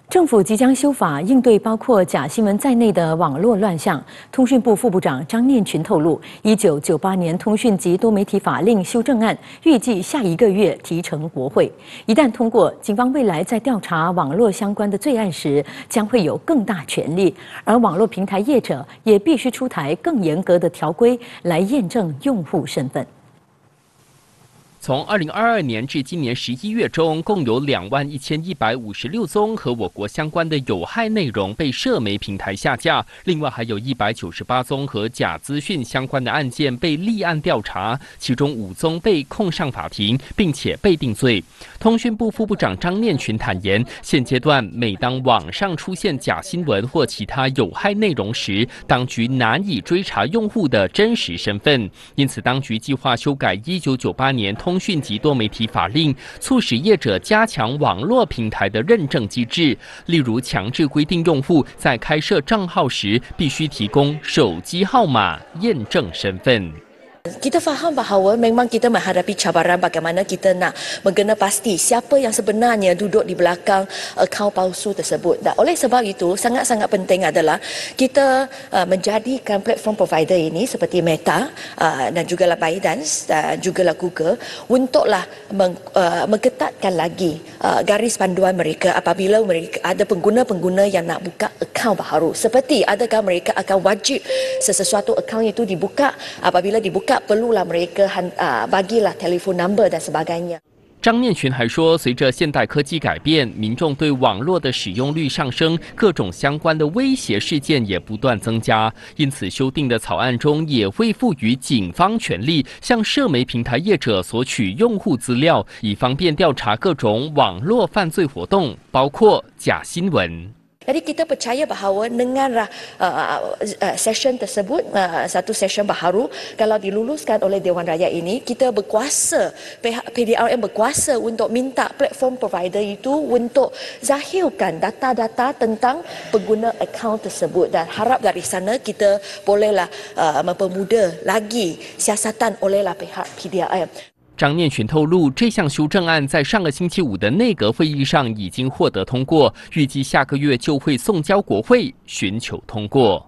政府即将修法，应对包括假新闻在内的网络乱象。通讯部副部长张念群透露，1998年通讯及多媒体法令修正案预计下一个月提呈国会。一旦通过，警方未来在调查网络相关的罪案时，将会有更大权力，而网络平台业者也必须出台更严格的条规来验证用户身份。 从2022年至今年11月中，共有21156宗和我国相关的有害内容被社媒平台下架，另外还有198宗和假资讯相关的案件被立案调查，其中5宗被控上法庭，并且被定罪。通讯部副部长张念群坦言，现阶段每当网上出现假新闻或其他有害内容时，当局难以追查用户的真实身份，因此当局计划修改1998年通讯及多媒体法令，促使业者加强网络平台的认证机制，例如强制规定用户在开设账号时必须提供手机号码验证身份。 Kita faham bahawa memang kita menghadapi cabaran bagaimana kita nak menggena pasti siapa yang sebenarnya duduk di belakang akaun palsu tersebut. Dan oleh sebab itu sangat-sangat penting adalah kita menjadikan platform provider ini seperti Meta dan juga ByteDance dan juga Google untuklah mengetatkan lagi garis panduan mereka apabila mereka ada pengguna-pengguna yang nak buka akaun baru. Seperti adakah mereka akan wajib sesuatu akaun itu dibuka apabila dibuka perlulah mereka bagilah telefon number dan sebagainya。 张念群还说，随着现代科技改变，民众对网络的使用率上升，各种相关的威胁事件也不断增加。因此，修订的草案中也会赋予警方权力，向社媒平台业者索取用户资料，以方便调查各种网络犯罪活动，包括假新闻。 Jadi kita percaya bahawa dengan session tersebut, satu session baharu, kalau diluluskan oleh Dewan Rakyat ini, kita berkuasa, pihak PDRM berkuasa untuk minta platform provider itu untuk zahirkan data-data tentang pengguna akaun tersebut dan harap dari sana kita bolehlah mempermudah lagi siasatan olehlah pihak PDRM。 张念群透露，这项修正案在上个星期五的内阁会议上已经获得通过，预计下个月就会送交国会寻求通过。